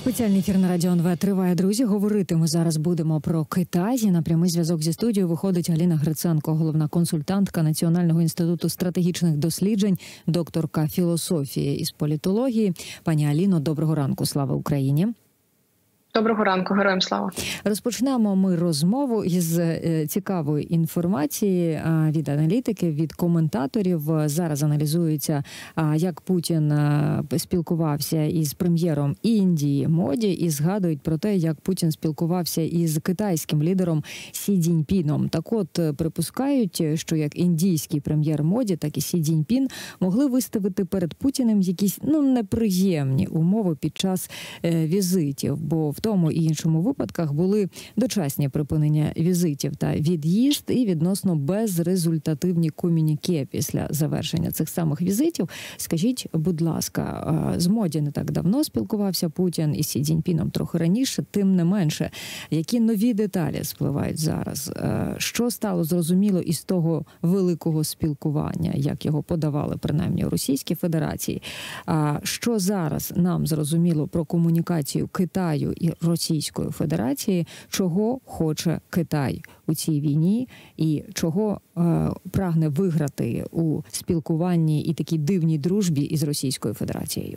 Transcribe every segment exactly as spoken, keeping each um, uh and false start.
Спеціальний ефір на Радіо ен ве триває, друзі. Говорити ми зараз будемо про Китай. На прямий зв'язок зі студією виходить Галина Гриценко, головна консультантка Національного інституту стратегічних досліджень, докторка філософії із політології. Пані Аліно, доброго ранку. Слава Україні. Доброго ранку, героям слава. Розпочнемо ми розмову із цікавої інформації від аналітиків, від коментаторів. Зараз аналізується, як Путін спілкувався із прем'єром Індії Моді, і згадують про те, як Путін спілкувався із китайським лідером Сі Цзіньпіном. Так от, припускають, що як індійський прем'єр Моді, так і Сі Цзіньпін могли виставити перед Путіним якісь, ну, неприємні умови під час візитів, бо в В тому і іншому випадках були дочасні припинення візитів та від'їзд і відносно безрезультативні комюніке після завершення цих самих візитів. Скажіть, будь ласка, з Моді не так давно спілкувався Путін і Сі Цзіньпіном трохи раніше, тим не менше, які нові деталі спливають зараз? Що стало зрозуміло із того великого спілкування, як його подавали принаймні у Російській Федерації? Що зараз нам зрозуміло про комунікацію Китаю і Російської Федерації, чого хоче Китай у цій війні і чого е, прагне виграти у спілкуванні і такій дивній дружбі із Російською Федерацією?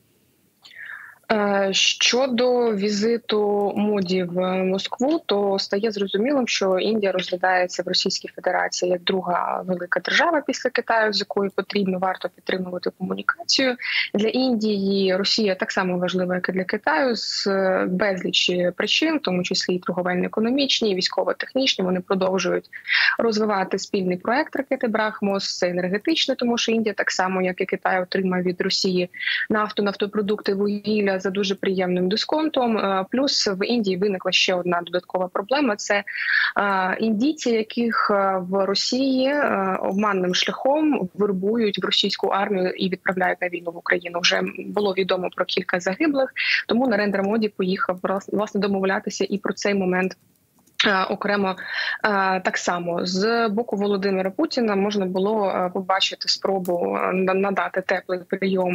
Щодо візиту Моді в Москву, то стає зрозумілим, що Індія розглядається в Російській Федерації як друга велика держава після Китаю, з якою потрібно, варто підтримувати комунікацію. Для Індії Росія так само важлива, як і для Китаю, з безлічі причин, в тому числі і торговельно-економічні, і військово-технічні. Вони продовжують розвивати спільний проект ракети «Брахмос», це енергетичний, тому що Індія так само, як і Китай, отримає від Росії нафту, нафтопродукти, вугілля за дуже приємним дисконтом. Плюс в Індії виникла ще одна додаткова проблема – це індійці, яких в Росії обманним шляхом вербують в російську армію і відправляють на війну в Україну. Вже було відомо про кілька загиблих, тому Нарендра Моді поїхав власне домовлятися і про цей момент окремо. Так само з боку Володимира Путіна можна було побачити спробу надати теплий прийом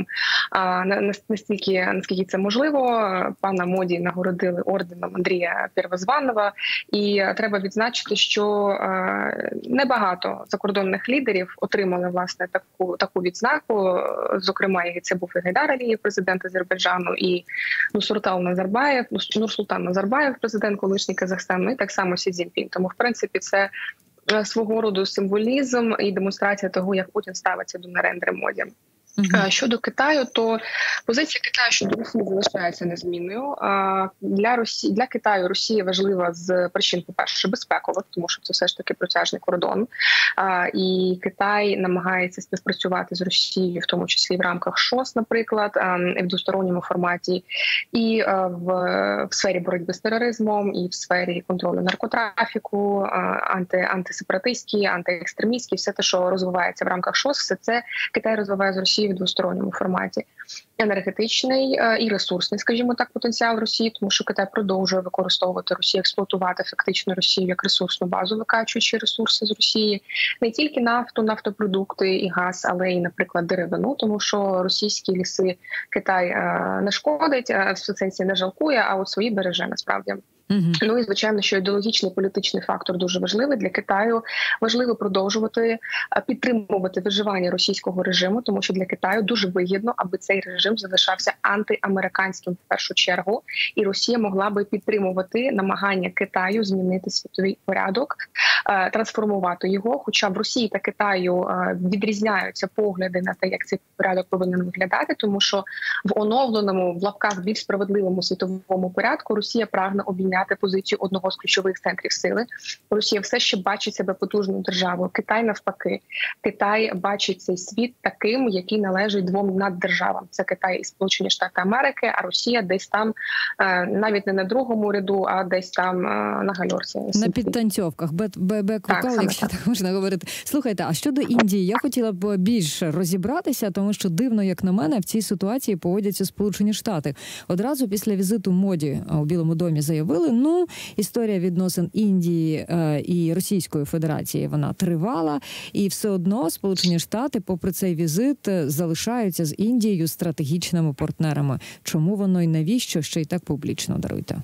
настільки, наскільки це можливо. Пана Моді нагородили орденом Андрія Первозванного, і треба відзначити, що небагато закордонних лідерів отримали власне таку таку відзнаку. Зокрема, це був і Гайдар Алієв, президент Азербайджану, і Нурсултан Назарбаєв, Нурсултан Назарбаєв, президент колишній Казахстану, і так само Сі Цзіньпін. Тому, в принципі, це свого роду символізм і демонстрація того, як Путін ставиться до Нарендри Моді. Uh-huh. Щодо Китаю, то позиція Китаю щодо Росії залишається незмінною. Для Росії, для Китаю Росія важлива з причин, по-перше, безпекових, тому що це все ж таки протяжний кордон. І Китай намагається співпрацювати з Росією, в тому числі в рамках ШОС, наприклад, в двосторонньому форматі, і в, в сфері боротьби з тероризмом, і в сфері контролю наркотрафіку, анти, антисепаратистські, антиекстремістські, все те, що розвивається в рамках ШОС, все це Китай розвиває з Росією в двосторонньому форматі. Енергетичний і ресурсний, скажімо так, потенціал Росії, тому що Китай продовжує використовувати Росію, експлуатувати фактично Росію як ресурсну базу, викачуючи ресурси з Росії. Не тільки нафту, нафтопродукти і газ, але й, наприклад, деревину, тому що російські ліси Китай не шкодить, в сенсі не жалкує, а от свої береже насправді. Uh-huh. Ну і, звичайно, що ідеологічний політичний фактор дуже важливий для Китаю. Важливо продовжувати підтримувати виживання російського режиму, тому що для Китаю дуже вигідно, аби цей режим залишався антиамериканським в першу чергу, і Росія могла би підтримувати намагання Китаю змінити світовий порядок, трансформувати його. Хоча в Росії та Китаю відрізняються погляди на те, як цей порядок повинен виглядати, тому що в оновленому, в лапках більш справедливому світовому порядку Росія прагне обійняти позицію одного з ключових центрів сили. Росія все ще бачить себе потужною державою. Китай навпаки. Китай бачить цей світ таким, який належить двом наддержавам. Це Китай і Сполучені Штати Америки, а Росія десь там, навіть не на другому ряду, а десь там на гальорці. На підтанцьовках, бек-вокал, якщо так можна говорити. Слухайте, а щодо Індії, я хотіла б більше розібратися, тому що дивно, як на мене, в цій ситуації поводяться Сполучені Штати. Одразу після візиту Моді у Білому домі заявили, ну, історія відносин Індії е, і Російської Федерації, вона тривала, і все одно Сполучені Штати, попри цей візит, залишаються з Індією стратегічними партнерами. Чому воно і навіщо, ще й так публічно, даруйте?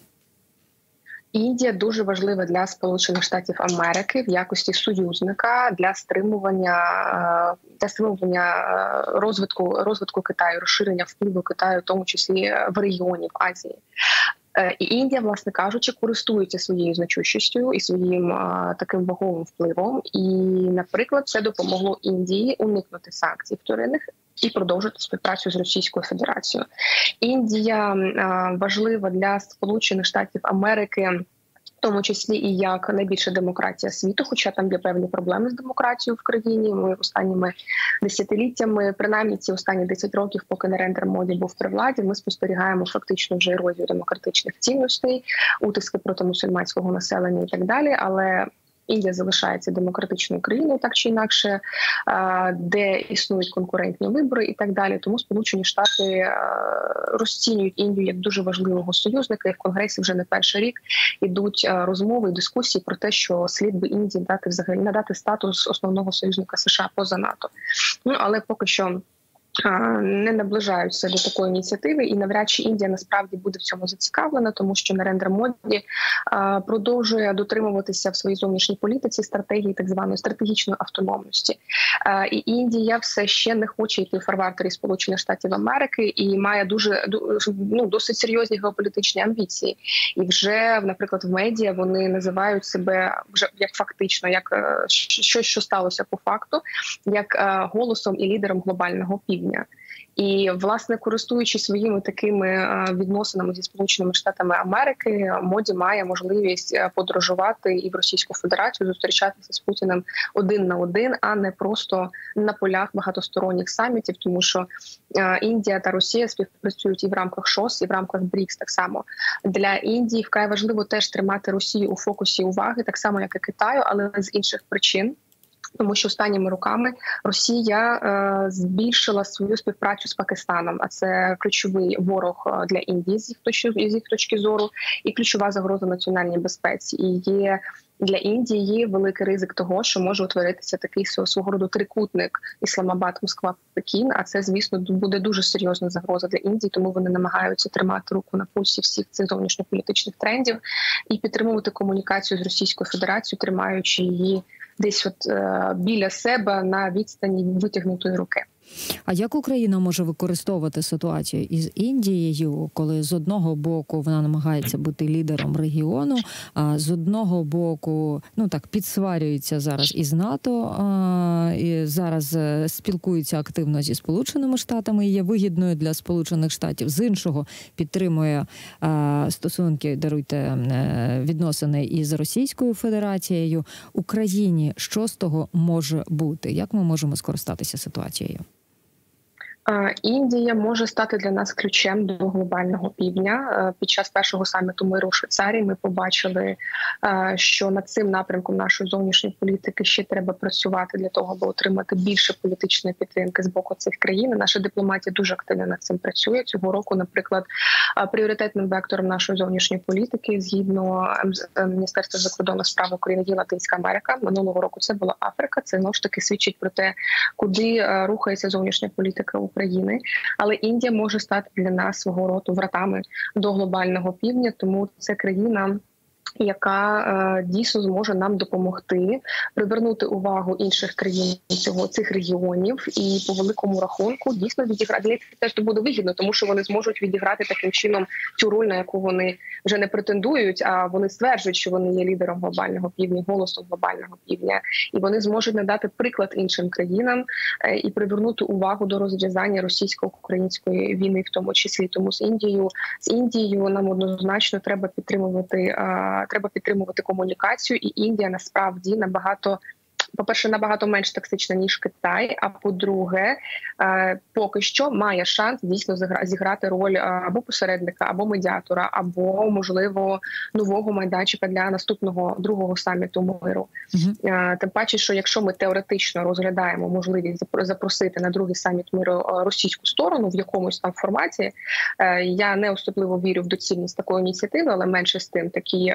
Індія дуже важлива для Сполучених Штатів Америки в якості союзника для стримування для стримування розвитку розвитку Китаю, розширення впливу Китаю, в тому числі в регіоні в Азії. І Індія, власне кажучи, користується своєю значущістю і своїм а, таким ваговим впливом. І, наприклад, це допомогло Індії уникнути санкцій вторинних і продовжити співпрацю з Російською Федерацією. Індія а, важлива для Сполучених Штатів Америки, в тому числі і як найбільша демократія світу, хоча там є певні проблеми з демократією в країні. Ми останніми десятиліттями, принаймні ці останні десять років, поки Нарендра Моді був при владі, ми спостерігаємо фактично вже ерозію демократичних цінностей, утиски проти мусульманського населення і так далі, але Індія залишається демократичною країною, так чи інакше, де існують конкурентні вибори і так далі. Тому Сполучені Штати розцінюють Індію як дуже важливого союзника, і в Конгресі вже не перший рік ідуть розмови і дискусії про те, що слід би Індії дати взагалі надати статус основного союзника США поза НАТО. Ну але поки що не наближаються до такої ініціативи, і навряд чи Індія насправді буде в цьому зацікавлена, тому що Нарендра Моді продовжує дотримуватися в своїй зовнішній політиці стратегії так званої стратегічної автономності. І Індія все ще не хоче йти в фарватері Сполучених Штатів Америки і має дуже ну, досить серйозні геополітичні амбіції. І вже, наприклад, в медіа вони називають себе вже як фактично, як щось, що сталося по факту, як голосом і лідером глобального півдня. І, власне, користуючись своїми такими відносинами зі Сполученими Штатами Америки, Моді має можливість подорожувати і в Російську Федерацію, зустрічатися з Путіним один на один, а не просто на полях багатосторонніх самітів, тому що Індія та Росія співпрацюють і в рамках ШОС, і в рамках БРІКС так само. Для Індії вкрай важливо теж тримати Росію у фокусі уваги, так само, як і Китаю, але з інших причин. Тому що останніми роками Росія е, збільшила свою співпрацю з Пакистаном, а це ключовий ворог для Індії з їх точки, з їх точки зору і ключова загроза національній безпеці. І є для Індії великий ризик того, що може утворитися такий свого роду трикутник Ісламабад, Москва, Пекін, а це, звісно, буде дуже серйозна загроза для Індії, тому вони намагаються тримати руку на пульсі всіх цих зовнішньополітичних трендів і підтримувати комунікацію з Російською Федерацією, тримаючи її десь от е, біля себе на відстані витягнутої руки. А як Україна може використовувати ситуацію із Індією, коли з одного боку вона намагається бути лідером регіону, а з одного боку, ну так, підсварюється зараз із НАТО, а, і зараз спілкується активно зі Сполученими Штатами і є вигідною для Сполучених Штатів, з іншого підтримує а, стосунки, даруйте, відносини із Російською Федерацією. Україні що з того може бути? Як ми можемо скористатися ситуацією? Індія може стати для нас ключем до глобального півдня. Під час першого саміту миру в Швейцарії ми побачили, що над цим напрямком нашої зовнішньої політики ще треба працювати для того, аби отримати більше політичної підтримки з боку цих країн. Наша дипломатія дуже активно над цим працює. Цього року, наприклад, пріоритетним вектором нашої зовнішньої політики, згідно Міністерства закордонних справ України, є Латинська Америка. Минулого року це була Африка. Це, знову ж таки, свідчить про те, куди рухається зовнішня політика України, але Індія може стати для нас свого роду вратами до глобального півдня, тому це країна, яка е, дійсно зможе нам допомогти привернути увагу інших країн цього цих регіонів і по великому рахунку дійсно відіграти. Це теж буде вигідно, тому що вони зможуть відіграти таким чином цю роль, на яку вони вже не претендують, а вони стверджують, що вони є лідером глобального півдня, голосом глобального півдня, і вони зможуть надати приклад іншим країнам е, і привернути увагу до розв'язання російсько-української війни, в тому числі. Тому з Індією з Індією нам однозначно треба підтримувати. Е, Треба підтримувати комунікацію, і Індія насправді набагато по-перше, набагато менш токсична, ніж Китай, а по-друге, поки що має шанс дійсно зіграти роль або посередника, або медіатора, або, можливо, нового майданчика для наступного другого саміту миру. Mm-hmm. Тим паче, що якщо ми теоретично розглядаємо можливість запросити на другий саміт миру російську сторону в якомусь там форматі, я не особливо вірю в доцільність такої ініціативи, але менше з тим, такі,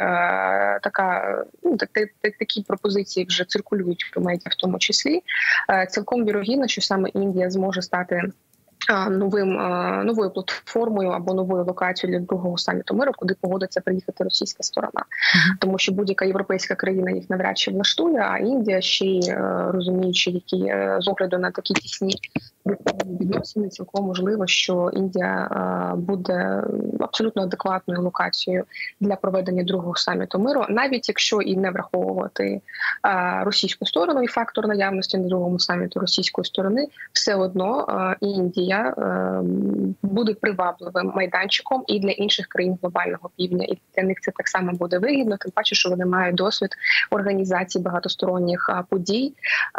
така, ну, такі пропозиції вже циркулюють в медіа в тому числі. Цілком вірогідно, що саме Індія зможе стати новим, новою платформою або новою локацією для другого саміту миру, куди погодиться приїхати російська сторона. Mm-hmm. Тому що будь-яка європейська країна їх навряд чи влаштує, а Індія, ще й розуміючи, які з огляду на такі тісні відносини, цілком можливо, що Індія буде абсолютно адекватною локацією для проведення другого саміту миру, навіть якщо і не враховувати російську сторону і фактор наявності на другому саміту російської сторони, все одно Індія буде привабливим майданчиком і для інших країн глобального півдня. І для них це так само буде вигідно, тим паче, що вони мають досвід організації багатосторонніх подій,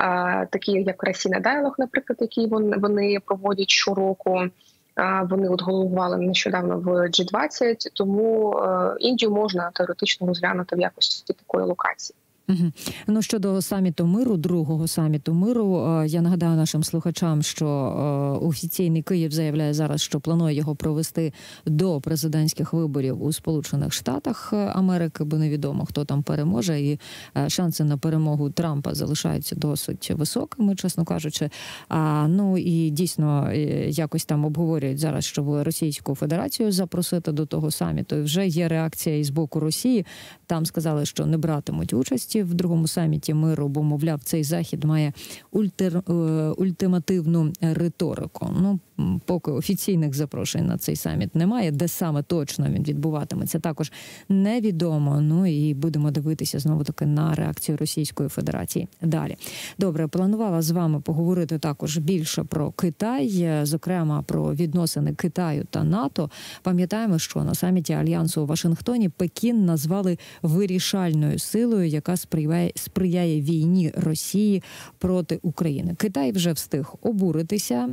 такі як Расіна Діалог, наприклад, які вони Вони проводять щороку. Вони от головували нещодавно в джі двадцять, тому Індію можна теоретично розглянути в якості такої локації. Угу. Ну, щодо саміту миру, другого саміту миру, я нагадаю нашим слухачам, що офіційний Київ заявляє зараз, що планує його провести до президентських виборів у Сполучених Штатах Америки, бо невідомо, хто там переможе, і шанси на перемогу Трампа залишаються досить високими, чесно кажучи. А, ну і дійсно якось там обговорюють зараз, щоб Російську Федерацію запросити до того саміту. І вже є реакція із боку Росії. Там сказали, що не братимуть участі в другому саміті миру, бо, мовляв, цей захід має ультер, ультимативну риторику. Ну, поки офіційних запрошень на цей саміт немає, де саме точно він відбуватиметься, також невідомо. Ну і будемо дивитися знову-таки на реакцію Російської Федерації далі. Добре, планувала з вами поговорити також більше про Китай, зокрема про відносини Китаю та НАТО. Пам'ятаємо, що на саміті Альянсу у Вашингтоні Пекін назвали вирішальною силою, яка сприяє, сприяє війні Росії проти України. Китай вже встиг обуритися.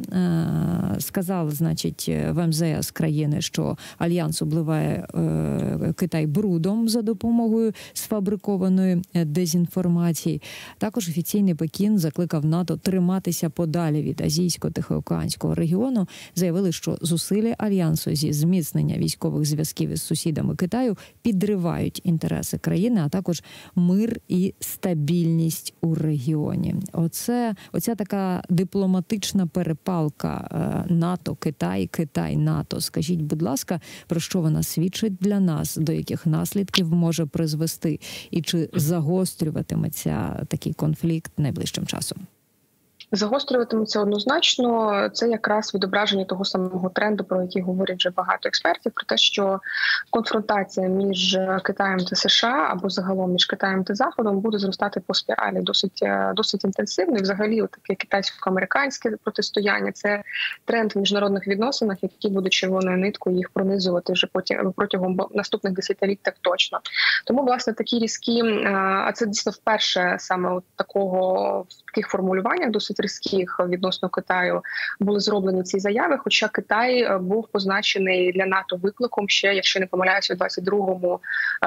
Сказали, значить, в ем зе ес країни, що Альянс обливає е, Китай брудом за допомогою сфабрикованої дезінформації. Також офіційний Пекін закликав НАТО триматися подалі від Азійсько-Тихоокеанського регіону. Заявили, що зусилля Альянсу зі зміцнення військових зв'язків із сусідами Китаю підривають інтереси країни, а також мир і стабільність у регіоні. Оце, оця така дипломатична перепалка НАТО, Китай, Китай, НАТО. Скажіть, будь ласка, про що вона свідчить для нас, до яких наслідків може призвести і чи загострюватиметься такий конфлікт найближчим часом? Загострюватиметься однозначно. Це якраз відображення того самого тренду, про який говорять вже багато експертів, про те, що конфронтація між Китаєм та США або загалом між Китаєм та Заходом буде зростати по спіралі досить, досить інтенсивно. І взагалі таке китайсько-американське протистояння – це тренд в міжнародних відносинах, які будуть червоною ниткою їх пронизувати вже потім, протягом наступних десятиліть так точно. Тому, власне, такі різкі, а це дійсно вперше саме от такого, в таких формулюваннях досить різких відносно Китаю були зроблені ці заяви, хоча Китай був позначений для НАТО викликом ще, якщо не помиляюся, у двадцять другому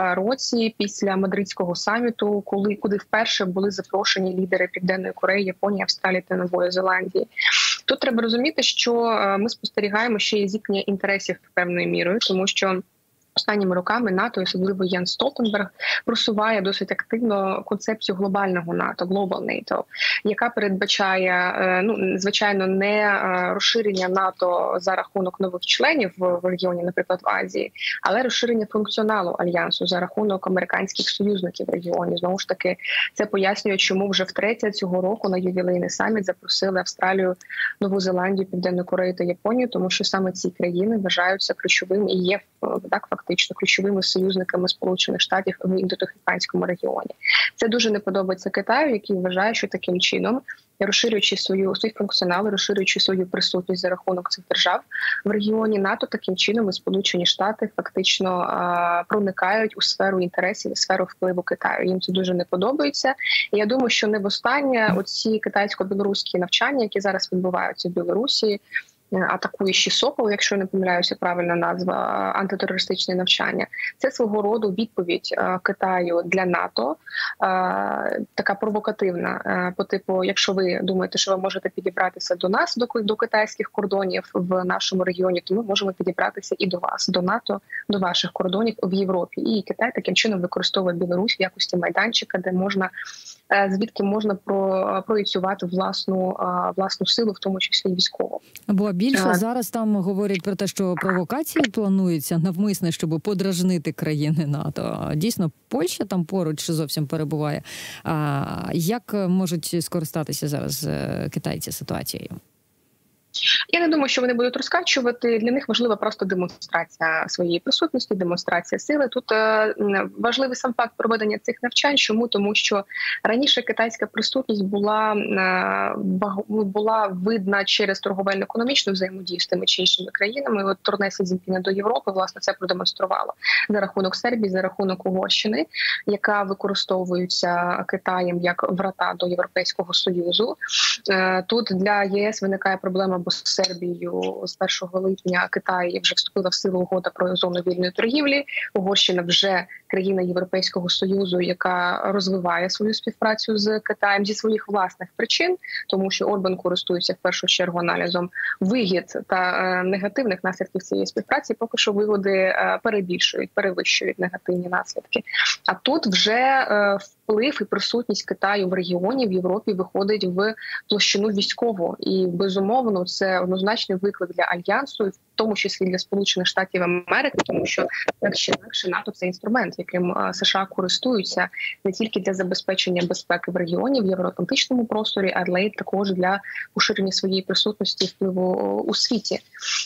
році після Мадридського саміту, коли куди вперше були запрошені лідери Південної Кореї, Японії, Австралії та Нової Зеландії. Тут треба розуміти, що ми спостерігаємо ще і зіткнення інтересів певною мірою, тому що останніми роками НАТО, особливо Єнс Столтенберг, просуває досить активно концепцію глобального НАТО, Global NATO, яка передбачає, ну, звичайно, не розширення НАТО за рахунок нових членів в регіоні, наприклад, в Азії, але розширення функціоналу Альянсу за рахунок американських союзників в регіоні. Знову ж таки, це пояснює, чому вже втретє цього року на ювілейний саміт запросили Австралію, Нову Зеландію, Південну Корею та Японію, тому що саме ці країни вважаються ключовим і є так фактично фактично ключовими союзниками Сполучених Штатів в індотихоокеанському регіоні. Це дуже не подобається Китаю, який вважає, що таким чином, розширюючи свою свій функціонал, розширюючи свою присутність за рахунок цих держав в регіоні НАТО, таким чином і Сполучені Штати фактично а, проникають у сферу інтересів, у сферу впливу Китаю. Їм це дуже не подобається. І я думаю, що не востаннє оці китайсько-білоруські навчання, які зараз відбуваються в Білорусі, атакуючи Сокол, якщо не помиляюся, правильна назва, антитерористичне навчання. Це свого роду відповідь Китаю для НАТО, така провокативна, по типу, якщо ви думаєте, що ви можете підібратися до нас, до, до китайських кордонів в нашому регіоні, то ми можемо підібратися і до вас, до НАТО, до ваших кордонів в Європі. І Китай таким чином використовує Білорусь в якості майданчика, де можна, звідки можна про, проєцювати власну, власну силу, в тому числі військову. Бо більше зараз там говорять про те, що провокації плануються навмисне, щоб подражнити країни НАТО. Дійсно, Польща там поруч зовсім перебуває. А як можуть скористатися зараз китайці ситуацією? Я не думаю, що вони будуть розкачувати. Для них важлива просто демонстрація своєї присутності, демонстрація сили. Тут е, важливий сам факт проведення цих навчань. Чому? Тому що раніше китайська присутність була, е, була видна через торговельно-економічну взаємодію з тими чи іншими країнами. От турне Сі Цзіньпіня до Європи, власне, це продемонструвало за рахунок Сербії, за рахунок Угорщини, яка використовується Китаєм як врата до Європейського Союзу. Е, тут для ЄС виникає проблема, бо з Сербією з першого липня Китай вже вступила в силу угода про зону вільної торгівлі. Угорщина вже країна Європейського Союзу, яка розвиває свою співпрацю з Китаєм зі своїх власних причин, тому що Орбан користується в першу чергу аналізом вигід та е, негативних наслідків цієї співпраці. Поки що вигоди е, перебільшують, перевищують негативні наслідки. А тут вже е, вплив і присутність Китаю в регіоні, в Європі виходить в площину військову. І, безумовно, це однозначний виклик для Альянсу, в тому числі для Сполучених Штатів Америки, тому що, як чи інакше, НАТО – це інструмент, яким США користуються не тільки для забезпечення безпеки в регіоні, в євроатлантичному просторі, але й також для поширення своєї присутності і впливу у світі.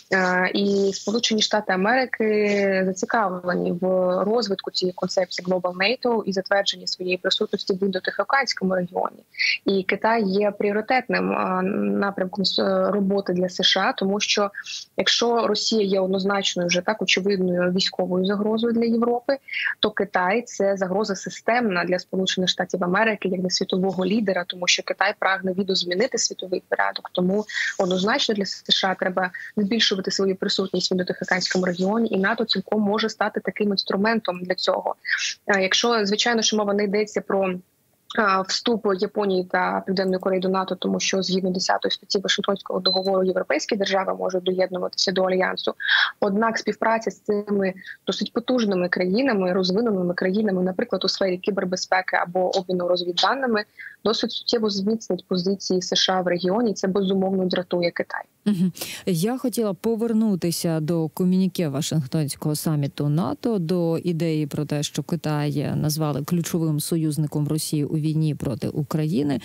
І Сполучені Штати Америки зацікавлені в розвитку цієї концепції Global NATO і затвердженні своєї присутності в індотихоокеанському регіоні. І Китай є пріоритетним напрямком роботи для США, тому що якщо Росія є однозначною вже так очевидною військовою загрозою для Європи, то Китай – це загроза системна для Сполучених Штатів Америки як для світового лідера, тому що Китай прагне відозмінити світовий порядок. Тому однозначно для США треба збільшувати свою присутність в індотихоокеанському регіоні, і НАТО цілком може стати таким інструментом для цього. Якщо, звичайно, що мова не йдеться про вступ Японії та Південної Кореї до НАТО, тому що згідно десятої статті Вашингтонського договору європейські держави можуть доєднуватися до Альянсу. Однак співпраця з цими досить потужними країнами, розвиненими країнами, наприклад, у сфері кібербезпеки або обміну розвідданими, досить суттєво зміцнить позиції США в регіоні. Це безумовно дратує Китай. Угу. Я хотіла повернутися до комюніке Вашингтонського саміту НАТО, до ідеї про те, що Китай назвали ключовим союзником Росії у війні проти України.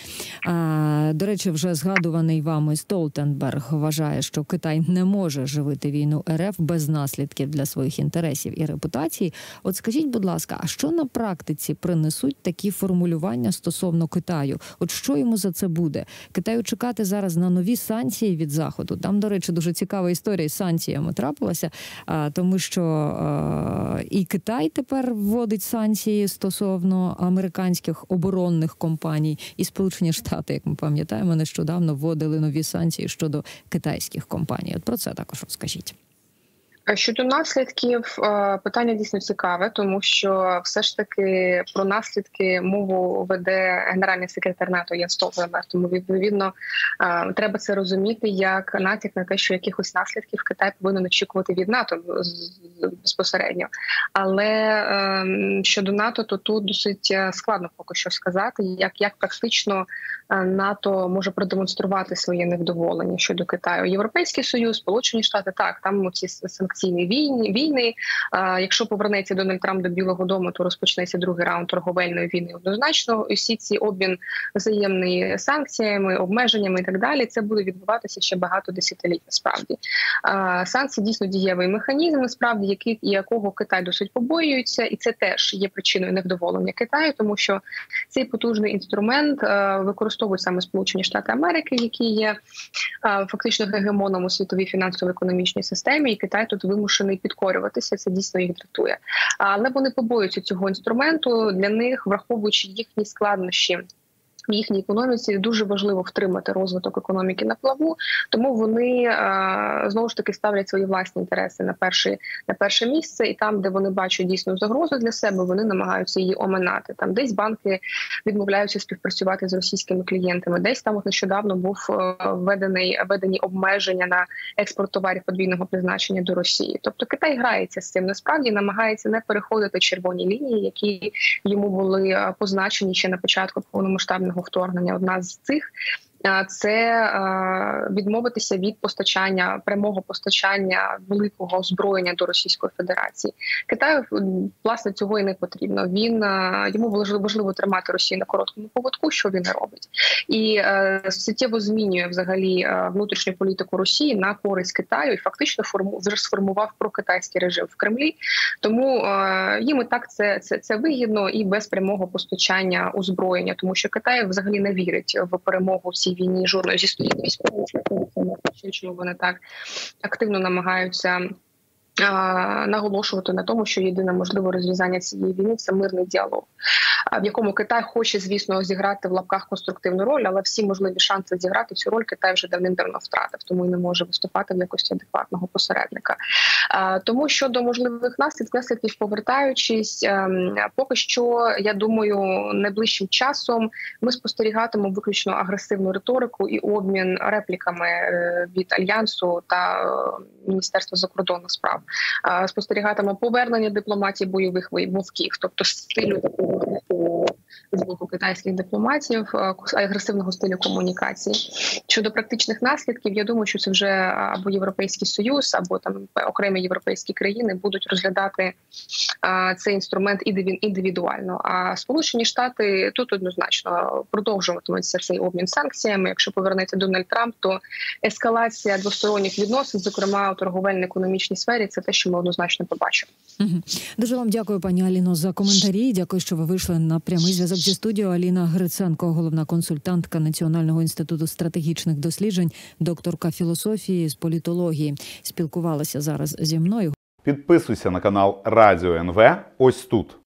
А, до речі, вже згадуваний вами Столтенберг вважає, що Китай не може живити війну РФ без наслідків для своїх інтересів і репутації. От скажіть, будь ласка, а що на практиці принесуть такі формулювання стосовно Китаю? От що йому за це буде? Китаю чекати зараз на нові санкції від Заходу? Там, до речі, дуже цікава історія з санкціями трапилася, тому що і Китай тепер вводить санкції стосовно американських оборонних компаній, і Сполучені Штати, як ми пам'ятаємо, нещодавно вводили нові санкції щодо китайських компаній. От про це також розкажіть. Щодо наслідків, питання дійсно цікаве, тому що все ж таки про наслідки мову веде генеральний секретар НАТО Єнс Столтенберг, тому відповідно треба це розуміти як натяк на те, що якихось наслідків Китай повинен очікувати від НАТО безпосередньо. Але щодо НАТО, то тут досить складно поки що сказати, як, як практично НАТО може продемонструвати своє невдоволення щодо Китаю. Європейський Союз, Сполучені Штати, так, там ці санкційні війни. війни. Якщо повернеться Дональд Трамп до Білого дому, то розпочнеться другий раунд торговельної війни. Однозначно, усі ці обмін взаємний санкціями, обмеженнями і так далі, це буде відбуватися ще багато десятиліть, насправді. Санкції дійсно дієвий механізм, насправді, який, якого Китай досить побоюється, і це теж є причиною невдоволення Китаю, тому що цей потужний інструмент використовують саме Сполучені Штати Америки, які є фактично гегемоном у світовій фінансово-економічній системі, і Китай тут вимушений підкорюватися, це дійсно їх дратує. Але вони побоюються цього інструменту, для них, враховуючи їхні складнощі, в їхній економіці дуже важливо втримати розвиток економіки на плаву, тому вони знову ж таки ставлять свої власні інтереси на перше, на перше місце, і там, де вони бачать дійсну загрозу для себе, вони намагаються її оминати. Там десь банки відмовляються співпрацювати з російськими клієнтами, десь там нещодавно був введений введені обмеження на експорт товарів подвійного призначення до Росії. Тобто Китай грається з цим, насправді намагається не переходити червоні лінії, які йому були позначені ще на початку повномасштабного вторгнення. Одна з цих – це відмовитися від постачання, прямого постачання великого озброєння до Російської Федерації. Китаю, власне, цього і не потрібно. Він, йому важливо тримати Росію на короткому поводку, що він і робить. І суттєво змінює взагалі внутрішню політику Росії на користь Китаю і фактично форму, сформував прокитайський режим в Кремлі. Тому їм і так це, це, це вигідно і без прямого постачання озброєння, тому що Китай взагалі не вірить в перемогу всій війні жодної зі сторін військових, чому вони так активно намагаються наголошувати на тому, що єдине можливе розв'язання цієї війни – це мирний діалог, в якому Китай хоче, звісно, зіграти в лапках конструктивну роль, але всі можливі шанси зіграти цю роль Китай вже давним-давно втратив, тому і не може виступати в якості адекватного посередника. Тому щодо можливих наслідків, наслідків повертаючись, поки що, я думаю, найближчим часом ми спостерігатимемо виключно агресивну риторику і обмін репліками від Альянсу та Міністерства закордонних справ. Спостерігатимемо повернення дипломатії бойових вовків, тобто стилю такого з боку китайських дипломатів, агресивного стилю комунікації. Щодо практичних наслідків, я думаю, що це вже або Європейський Союз, або там окремі європейські країни будуть розглядати а, цей інструмент індивідуально. А Сполучені Штати тут однозначно продовжуватиметься цей обмін санкціями. Якщо повернеться Дональд Трамп, то ескалація двосторонніх відносин, зокрема у торговельно-економічній сфері, це те, що ми однозначно побачимо. Угу. Дуже вам дякую, пані Аліно, за коментарі. Дякую, що ви вийшли на прямий зв'язок зі студією. Аліна Гриценко, головна консультантка Національного інституту стратегічних досліджень, докторка філософії з політології, спілкувалася зараз зі мною. Підписуйся на канал Радіо ен ве ось тут.